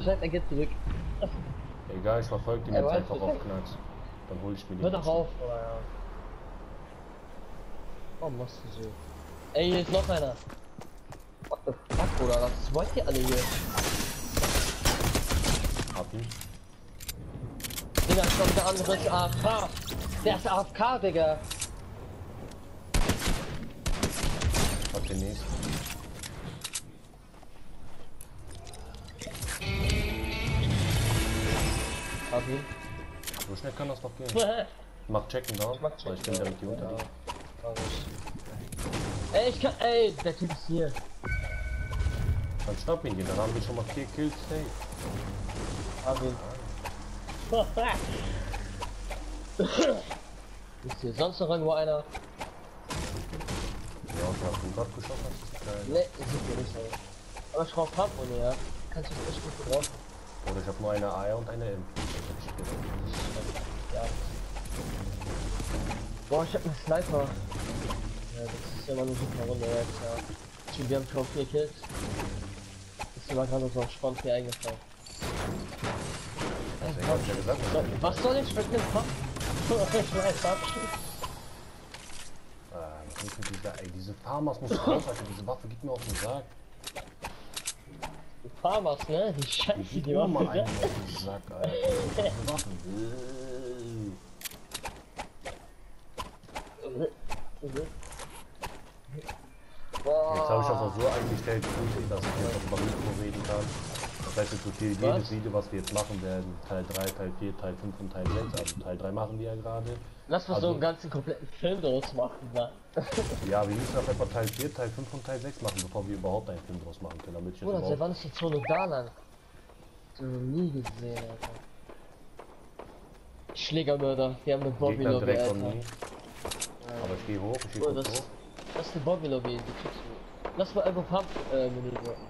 Bescheid, er geht zurück. Egal, ich verfolge den jetzt einfach auf Knacks. Dann hol ich mir den. Hör doch auf, oder ja. Warum machst du so? Ey, hier ist noch einer. What the fuck, Bruder? Was wollt ihr alle hier? Hab ihn. Digga, ich glaube, der andere ist AFK. Der ist AFK, Digga. Hab den nächsten. Hab ihn. So schnell kann das doch gehen. Mach checken da, weil ich bin direkt hier unter dir. Ey, ich kann. Ey, der Typ ist hier. Dann schnapp ihn hier, dann haben wir schon mal 4 Kills safe. Hab ihn. Ist hier sonst noch irgendwo einer? Ja, und hast du gerade geschossen? Ne, sieht mir nicht aus. Aber ich brauch Pump ja. Kannst du echt gut gebrauchen. Oder ich hab nur eine A und eine M. Ja. Boah, ich hab einen Sniper. Ja, das ist ja mal eine super Runde jetzt, ja. Wir haben schon 4 Kills. Ist mir mal gerade so spannend hier eingefallen. Deswegen hab ich ja gesagt, Was soll ich mit dem Pump? Ey, diese Farmers muss raus, Alter, diese Waffe gibt mir auf den Sack. Die Farmers, ne? Die Scheiße, Die die Waffe mal Waffe. einen auf den Sack, Alter. Diese Waffe. Jetzt habe ich das auch so eingestellt, dass ich jetzt über Mikro reden kann. Das heißt jetzt so viel, jedes Video, was wir jetzt machen werden, Teil 3, Teil 4, Teil 5 und Teil 6, also Teil 3 machen wir ja gerade. Lass mal so einen ganzen kompletten Film draus machen, ne? Ja, wir müssen auf jeden Fall Teil 4, Teil 5 und Teil 6 machen, bevor wir überhaupt einen Film draus machen können, damit ich jetzt Bruder, überhaupt... seit wann ist die Zone da lang? So nie gesehen, Alter. Schlägermörder, die haben eine Bobby-Lobby, direkt Alter. von mir. Aber ich gehe hoch, ich gehe Oh, kurz das hoch. ist eine Bobby-Lobby, die kriegst du. Lass mal einfach Pump-Menü drücken.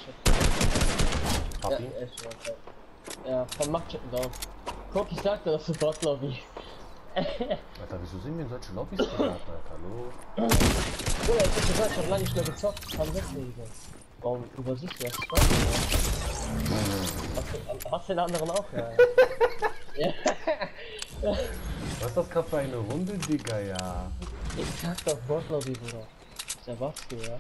Hab Ja, ihn. echt, okay. Ja, von Machtchecken down. Guck, ich sagte, das ist eine Bot-Lobby. Alter, wieso sind wir in solche Lobbys geraten, Alter? Hallo? Bruder, ich hab gesagt, ich hab lange nicht mehr gezockt. Kann weglegen. Warum übersiehst du das? Hast du den anderen auch? Ja. Ja. Was ist das gerade für eine Runde, Digga, ja? Ich sag doch Bot-Lobby, Bruder. Ja, was du, ja?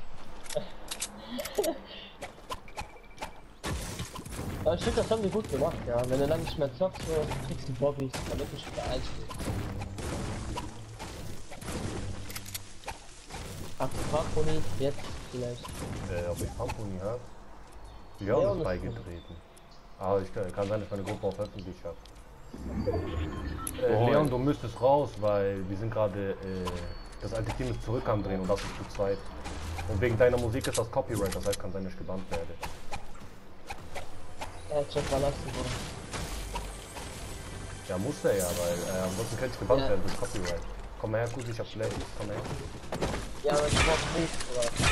Aber ich finde, das haben wir gut gemacht, ja. Wenn du lange nicht mehr zockst, so, kriegst du Bobbys, damit du wieder einspielst. Ach, Farbpony, jetzt vielleicht. Ob ich Pamponi hab? Leon ist beigetreten. Aber ich kann sein, dass meine Gruppe auch öffentlich hat. Leon, du müsstest raus, weil wir sind gerade, das alte Team ist zurück am Drehen und das ist zu zweit. Und wegen deiner Musik ist das Copyright, das heißt, kann sein, dass ich gebannt werde. Ja, check mal lassen, Bruder. Ja, muss er ja, weil ansonsten könnte ich gebannt werden durch Copyright. Komm mal her, gut, ich hab Flash, komm mal her. Ja, aber ich brauch nicht, oder?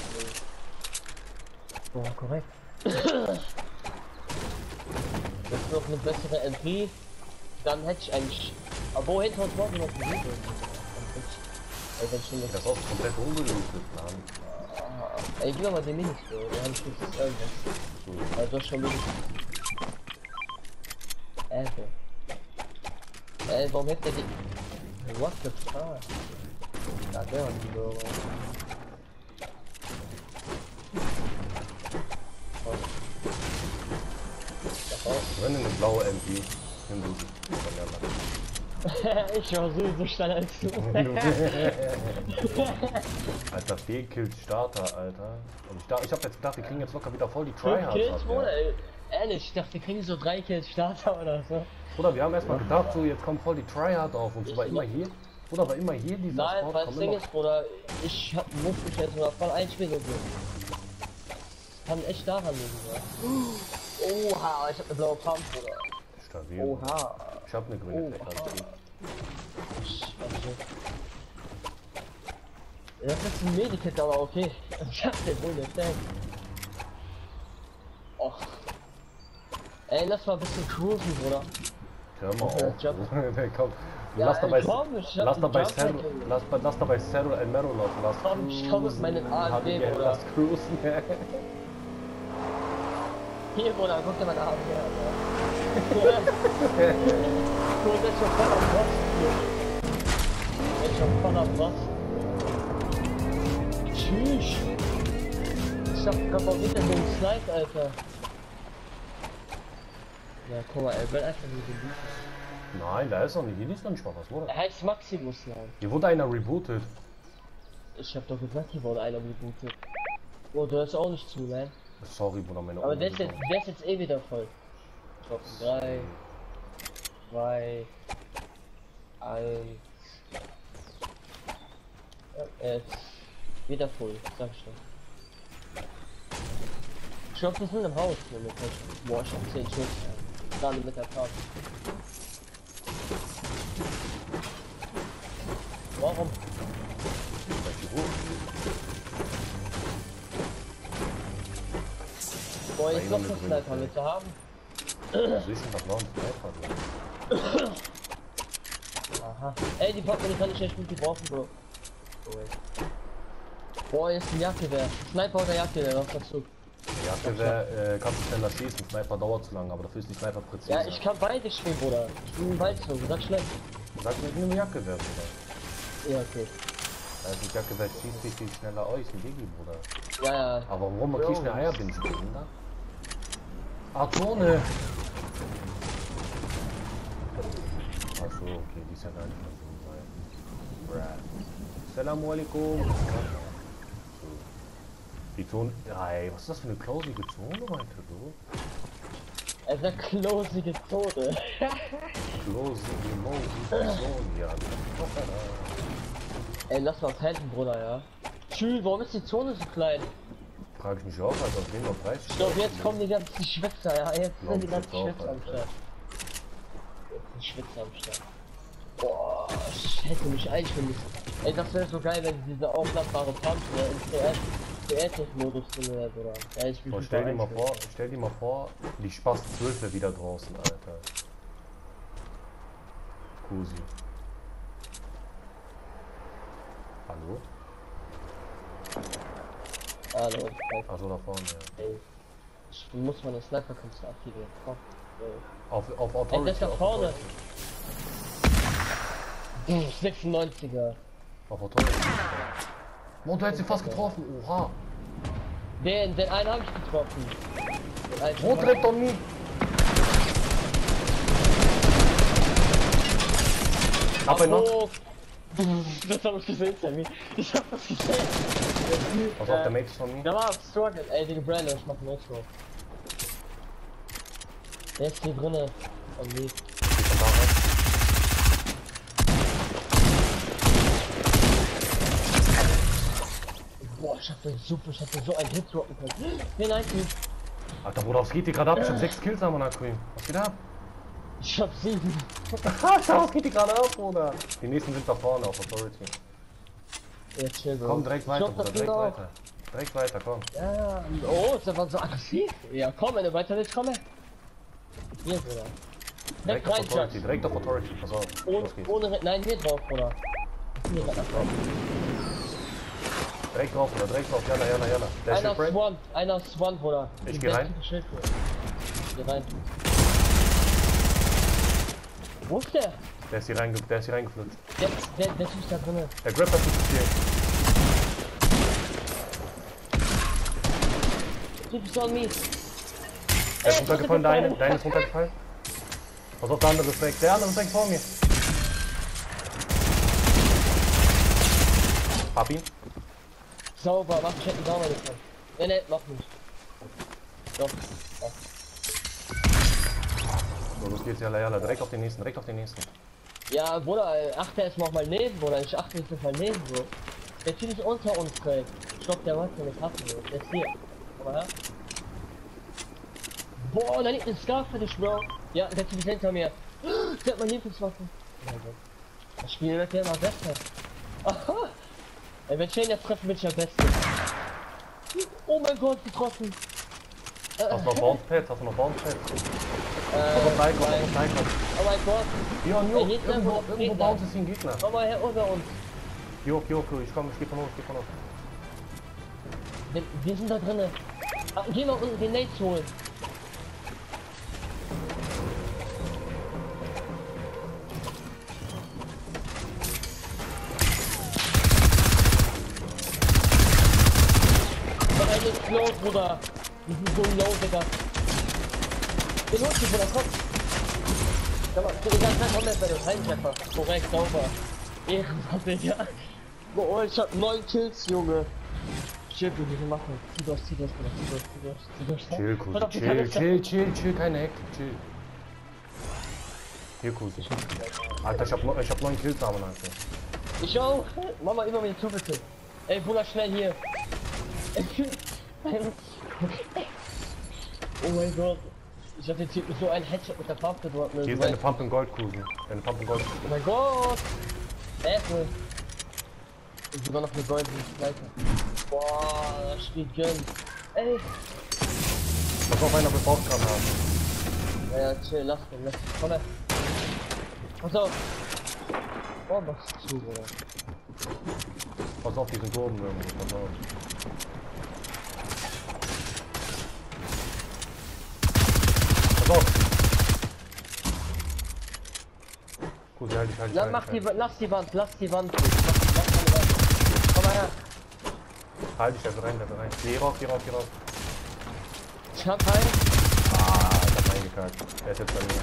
Boah, korrekt. Das ist noch eine bessere MP. Dann hätte ich eigentlich. Aber wo hinter uns morgen noch ein Video? Das ist auch komplett ungelöst, Mann. Ey, gib mal den Minis, Bro. Wir haben schon das irgendwas. Also schon wirklich. Ey, warum hätte der die. What the fuck? Ja, der hat die Bro. Wenn eine blaue MP, nimm du sie. Ich war sowieso schneller als du. Alter, 4 Kills Starter, Alter. Und ich hab jetzt gedacht, wir kriegen jetzt locker wieder voll die Tryhards. 5 Kills, Bruder, ey. Ehrlich, ich dachte, wir kriegen so 3 Kills Starter oder so. Bruder, wir haben erstmal gedacht, so jetzt kommt voll die Tryhard auf und so war immer hier. Bruder, war immer hier dieser Nein, Spot. weil das Ding ist, Bruder, ich muss mich jetzt sogar voll einspielen. Kann echt daran liegen, ja. Oha, ich hab eine blaue Pump, Bruder. Stabil. Oha. Ich hab eine grüne Fleck. Das ist ein Medikit, aber okay. Ich hab den wohl nicht. Och. Ey, lass mal ein bisschen cruisen, Bruder. Hör mal auf. Komm. Ja, Lass dabei komm, Cerro El Mero laufen. Lass komm, ich komm mit meinen AMG, Bruder. Lass cruisen. Hier, Bruder, guck dir mal nach. Du bist schon voll am Boss hier. Du bist schon voll am Boss. Tschüss. Ich hab grad mal wieder so einen Snipe, Alter. Ja, guck mal, er will einfach nur den. Nein, da ist noch nicht. Hier ist noch nicht mal was, oder? Er heißt Maximus, nein. Hier wurde einer rebootet. Ich hab doch gesagt, hier wurde einer rebootet. Oh, du hörst auch nicht zu, ne? Sorry, Bruder, meine Aber Ohren der ist sind jetzt eh wieder voll. Ich glaub, 3, 2, 1. Jetzt wieder voll, sag ich doch. Ich glaub, wir sind im Haus hier mit. Boah, ich hab 10 Schuss. Gerade mit der Tat. Warum? Boah, jetzt noch ein Sniper mit zu haben. Was ist denn das noch ein Sniper? Aha. Ey, die Pappe, die kann ich echt gut gebrauchen, Bro. Boah, jetzt ein Jagdgewehr. Sniper oder Jagdgewehr, was sagst du? Jagdgewehr kannst du schneller schießen, Sniper dauert zu lange, aber dafür ist die Sniper präzise. Ja, ich kann beide spielen, Bruder. Ich bin im Wald so, sag schnell. Sag mir, ich nehme Jagdgewehr, Bruder. Ja, okay. Also das Jagdgewehr schießt viel schneller aus, wie Digi, Bruder. Ja, ja. Aber warum man kriegt eine Eierbinse, Kinder? Ah, Zone! Achso, okay, die ist ja gar nicht mehr so weit. Assalamu alaikum. So. Die Zone. Ey, was ist das für eine klausige Zone, meinte du? Es ist eine klosige Zone. Klausige, mausige Zone, ja. Ey, lass mal helfen, Bruder, ja. Tschüss, warum ist die Zone so klein? Frag ich mich auch, als auf wen noch Preis. Ich glaube, jetzt kommen die ganzen Schwätzer, ja. Jetzt sind die ganzen Schwätzer am Start. Jetzt sind Schwätzer am Start. Boah, ich hätte mich eigentlich vermisst. Ey, das wäre so geil, wenn diese aufladbare Pump in CS-Modus drin wäre, Bruder. Ja, ich Oh, stell dir mal vor, die Spaß 12 wäre wieder draußen, Alter. Kusi. Hallo? Hallo. Achso, da vorne, ja. Ey, ich muss meine Sniper-Künste aktivieren. Komm. Auf Ey, Authority. das ist da auf vorne. Authority. 96er. Auf Authority. Und du hättest ihn fast getroffen, oha. Den einen habe ich getroffen. Rot rennt doch nie. Hab einen noch. Oh. Das hab ich gesehen, Sammy. Ich hab das gesehen. Was auf der Mate von mir? Da war Struggle. Ey, Digga, Brandon, ich mach einen Extra. Der ist hier drinne. Am Weg. Von da rein. Boah, ich hab so einen Hit droppen können. Nee, nein, Typ. Alter Bruder, was geht hier gerade ab? Ich hab 6 Kills am Queen. Was geht ab? Ich hab 7. Schau, was geht hier gerade ab, Bruder? Die nächsten sind da vorne auf Authority. Ja, chill, Bro. Komm, direkt weiter, Bruder, direkt weiter. Direkt weiter, komm. Ja, oh, ist der war so aggressiv. Ja, komm, wenn du weiter willst, komm her. Hier, Bruder. Direkt auf Authority, direkt auf Authority, pass auf. Los geht's. Nein, hier drauf, Bruder. Hier drauf. Direkt drauf, Bruder, direkt drauf, jalla. Der ist Shipwreck. Einer Swan, Bruder. Ich geh rein. Geh rein. Wo ist der? Der ist hier reingeflutscht. Der Typ ist da drinne. Der Grab hat nicht gespielt. Typ ist on me. Der ist runtergefallen, deine ist runtergefallen. Pass auf, der andere ist weg. Der andere ist weg vor mir. Hab ihn. Sauber, mach checken, sauber davon. Ne, mach nicht. Doch. So, los geht's, jalla. Direkt auf den nächsten. Ja, Bruder, achte erstmal auf mein Leben, Bruder. Ich achte nicht auf mein Leben, Bro. Der Typ ist unter uns, Craig. Ich glaub, der wollte eine Karte, Bro. Der ist hier. Komm mal her. Boah, da liegt ein Scarf für dich, Bro. Ja, der Typ ist hinter mir. Der hat mein Lieblingswaffe. Das Spiel wird ja immer besser. Aha. Ey, wenn ich den jetzt treffe, bin ich der Beste. Oh mein Gott, getroffen. Hast du noch Bounce-Pads? Komm auf rein. Oh mein Gott. Ja, Ey, hier ist irgendwo bounce ist ein Gegner. Komm mal her unter uns. Jo, ich geh von uns. Wir sind da drinnen. Ah, geh mal unten den Nate holen. Bruder. Die sind so low, Digga. Den holst du, Bruder, komm. Sag mal, du kannst einfach komplett bei den Scheintreffer. Korrekt, sauber. Ehrenmann, Digga. Boah, ich hab 9 Kills, Junge. Chill, wie wir machen. Zieh durch, Bruder. Zieh durch. Chill, Kusi, chill, keine Hektik, chill. Hier, Kusi. Alter, ich hab 9 Kills, aber Alter. Ich auch. Mama, immer mit den bitte. Ey, Bruder, schnell hier. Oh mein Gott. Ich hab den Typen so einen Headshot mit der Waffe dort. Hier ist eine Pump in Gold, Kusi. Eine Pump in Gold. Oh mein Gott. Apple. Und sogar noch eine goldene Leiter. Boah, das spielt gönn. Ey. Pass auf, einer braucht gerade haben. Ja, chill, lass den. Komm her. Pass auf. Oh, machst du zu, oder? Pass auf, die sind oben irgendwo. Pass auf. Pass auf! Kusi, halt dich. Lass die Wand. Komm mal her. Halt dich, da rein. Geh rauf. Ich hab einen. Ah, ich hab reingekackt. Der ist jetzt bei mir.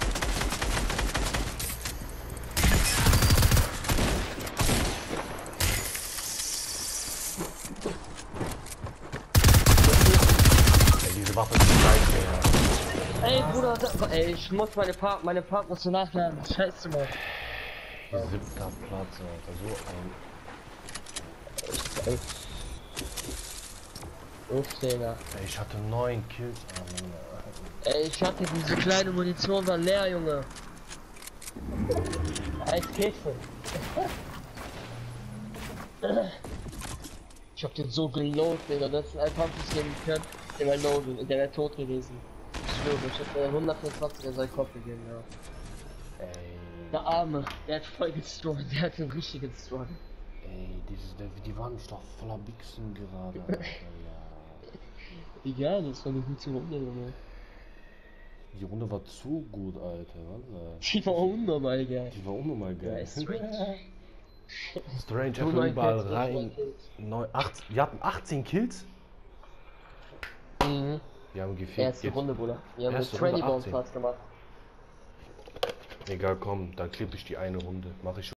Ey, diese Waffe ist scheiße, ja. Ey, Bruder, ey, ich muss meine Partner so nachladen. Scheiße, Mann. Die 7. Platz, Alter, so ein... Digga. Ey, ich hatte 9 Kills, Mann. Ey, ich hatte diese kleine Munition war leer, Junge. Als Kekse. Ich hab den so geloadet, Digga. Das ist einfach ein bisschen können. Der war low, der wäre tot gewesen. Ich schwöre, ich hab 124 in seinen Kopf gegeben, ja. Ey. Der Arme, der hat voll gestrungen, der hat den richtigen Strong. Ey, die waren doch voller Bixen gerade, Alter, ja. Egal, das war eine gute Runde, Junge. Die Runde war zu gut, Alter, was? Die war unnormal geil. Die war unnormal geil. Ja, strange. Strange Du, einfach 9 überall Kills, rein. 8. Wir hatten 18 Kills? Mhm. Wir haben gefehlt. Erste Runde, Bruder. Wir haben Erste mit 20 Runde Bombs 18. fast gemacht. Egal, komm, dann klippe ich die eine Runde. Mach ich schon.